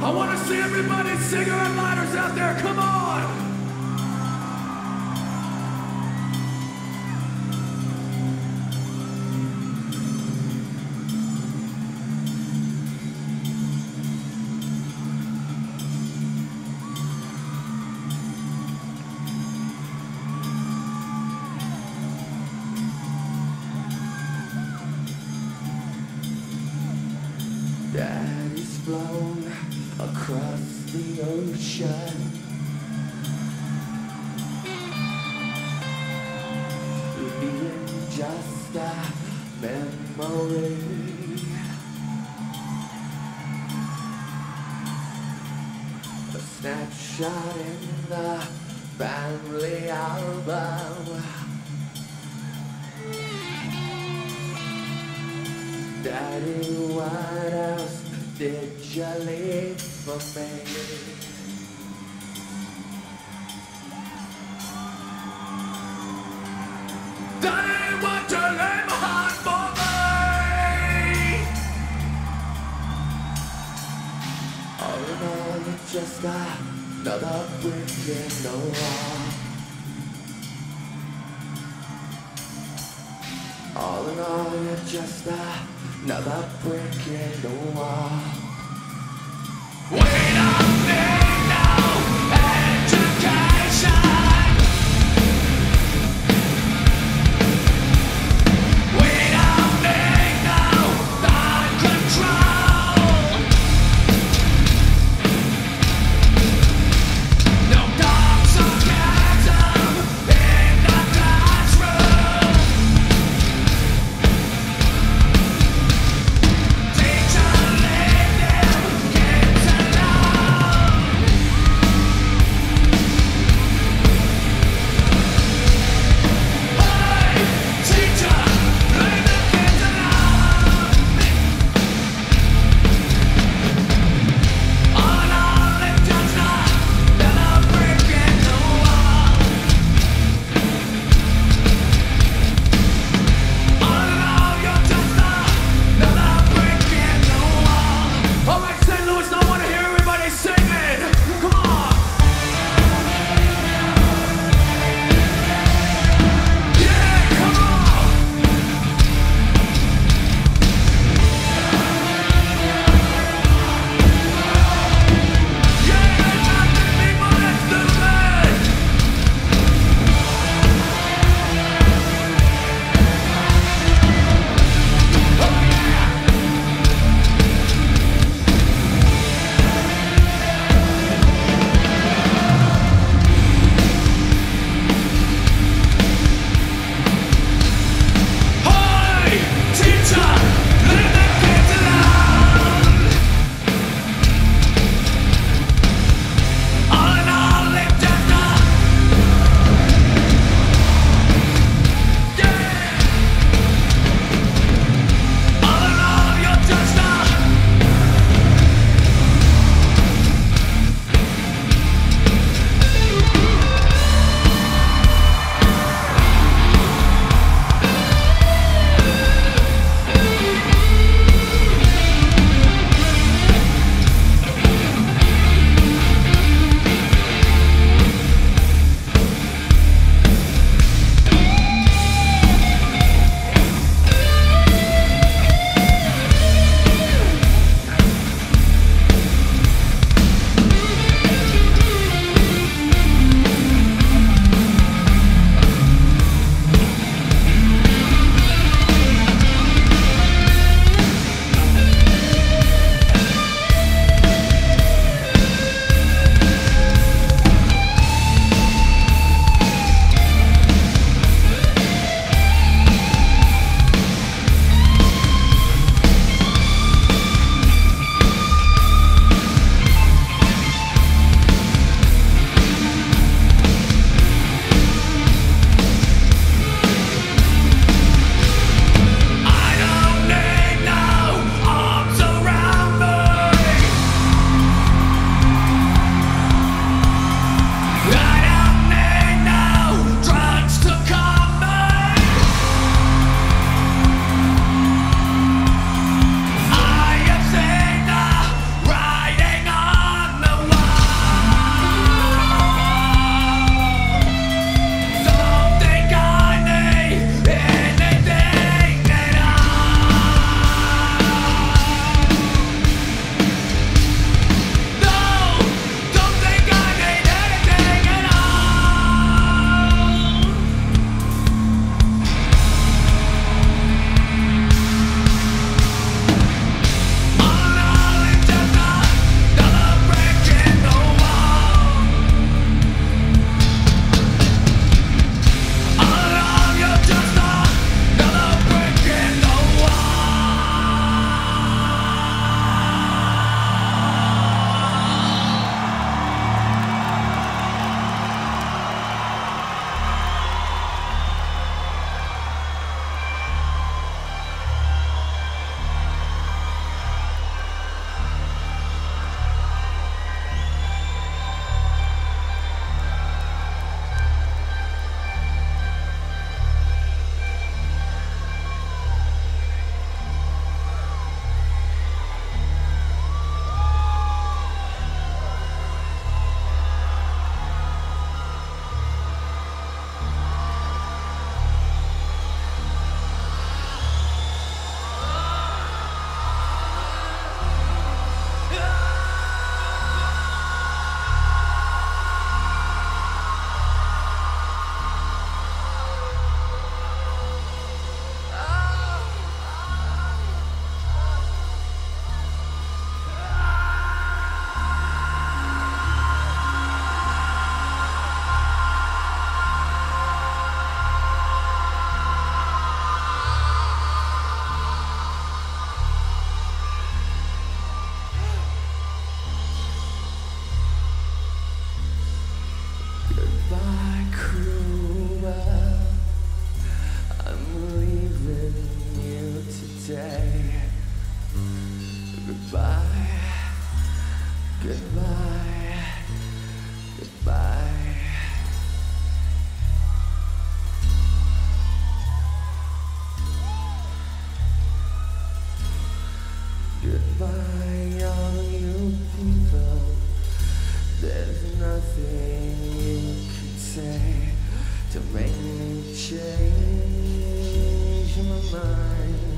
I want to see everybody cigarette lighters out there, come on! Daddy's flown across the ocean, leaving just a memory. A snapshot in the family album. Daddy, what else did you leave for me? Daddy, what you leave behind for me? All in all, you're just another brick in the wall. All in all, you're just another brick in the wall. We don't need no education. We don't need no thought control. No dark sarcasm in the classroom. Teacher, leave Goodbye, goodbye. Goodbye, all you people. There's nothing you can say to make me change my mind.